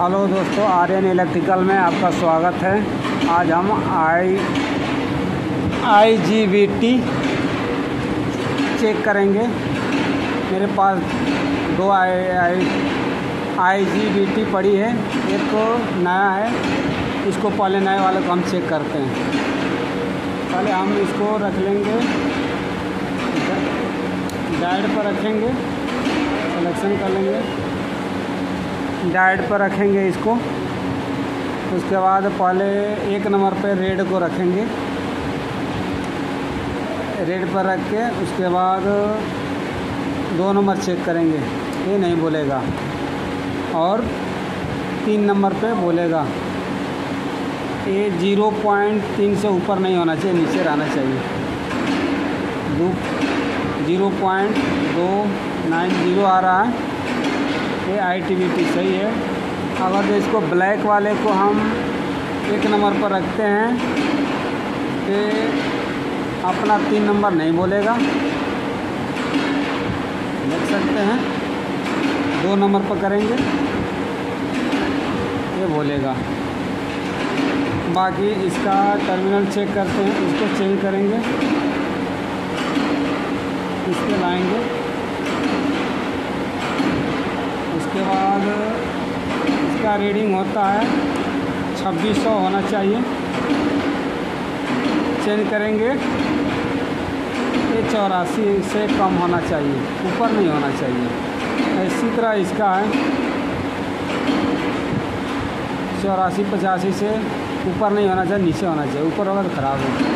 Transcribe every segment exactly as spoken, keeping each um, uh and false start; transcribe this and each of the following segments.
Hello दोस्तों, Aryan electrical में आपका स्वागत है। आज हम I I G B T check करेंगे। मेरे पास दो आई आई आई जी बी टी पड़ी है, एक तो नया है। इसको पहले नए वाले को हम चेक करते हैं। पहले हम इसको रख लेंगे, डायोड पर रखेंगे, सिलेक्शन कर लेंगे, डायोड पर रखेंगे इसको। उसके बाद पहले एक नंबर पे रेड को रखेंगे, रेड पर रख के उसके बाद दो नंबर चेक करेंगे, ये नहीं बोलेगा। और तीन नंबर पे बोलेगा। ये जीरो पॉइंट तीन से ऊपर नहीं होना चाहिए, नीचे रहना चाहिए। दो जीरो पॉइंट दो नाइन जीरो आ रहा है, ये आई टी बी टी सही है। अगर जो इसको ब्लैक वाले को हम एक नंबर पर रखते हैं तो अपना तीन नंबर नहीं बोलेगा, देख सकते हैं। दो नंबर पर करेंगे, ये बोलेगा। बाकी इसका टर्मिनल चेक करते हैं, इसको चेंज करेंगे, इस पर लाएंगे। उसके बाद इसका रीडिंग होता है छब्बीस सौ होना चाहिए, चेंज करेंगे। ये चौरासी से कम होना चाहिए, ऊपर नहीं होना चाहिए। इसी तरह इसका है चौरासी पचासी से ऊपर नहीं होना चाहिए, नीचे होना चाहिए। ऊपर होगा तो ख़राब है।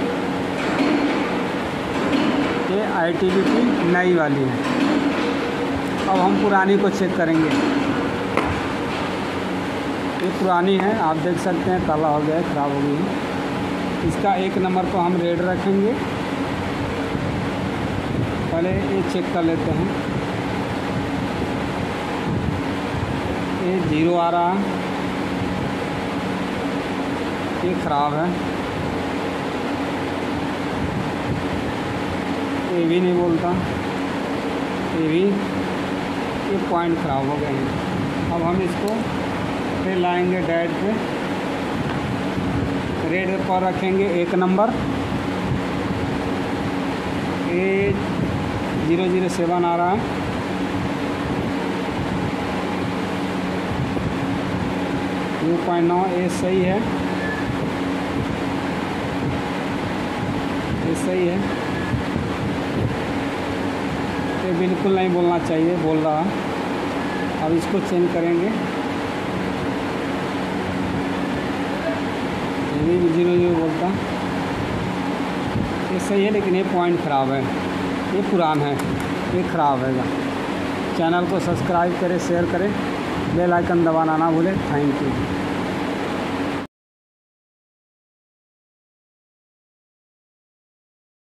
ये आई टी बी टी नई वाली है। अब हम पुरानी को चेक करेंगे। ये पुरानी है, आप देख सकते हैं काला हो गया है, ख़राब हो गई है। इसका एक नंबर को हम रेड रखेंगे। पहले ये चेक कर लेते हैं। ये जीरो आ रहा है, ये ख़राब है। ये भी नहीं बोलता, ये भी, ये पॉइंट ख़राब हो गए हैं। अब हम इसको फिर लाएंगे डायोड पे, रेड पर रखेंगे एक नंबर। ये जीरो जीरो सेवन आ रहा है, दो पॉइंट नौ, ये सही है, ये सही है। ये बिल्कुल नहीं बोलना चाहिए, बोल रहा। अब इसको चेंज करेंगे। ये भी जीरो जीरो बोलता, ये सही है, लेकिन ये पॉइंट ख़राब है, ये पुराना है, ये ख़राब है। चैनल को सब्सक्राइब करें, शेयर करें, बेल आइकन दबाना ना भूलें। Thank you.